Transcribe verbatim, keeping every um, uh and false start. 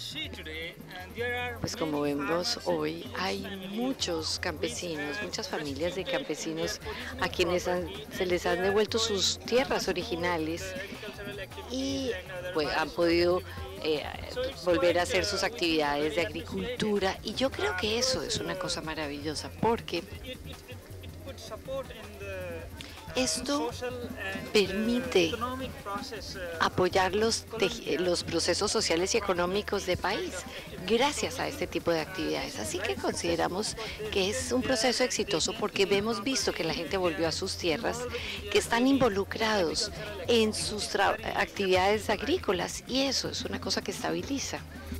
Pues como vemos hoy, hay muchos campesinos, muchas familias de campesinos a quienes han- se les han devuelto sus tierras originales y pues, han podido eh, volver a hacer sus actividades de agricultura. Y yo creo que eso es una cosa maravillosa porque esto permite apoyar los, los procesos sociales y económicos del país gracias a este tipo de actividades. Así que consideramos que es un proceso exitoso porque hemos visto que la gente volvió a sus tierras, que están involucrados en sus actividades agrícolas y eso es una cosa que estabiliza.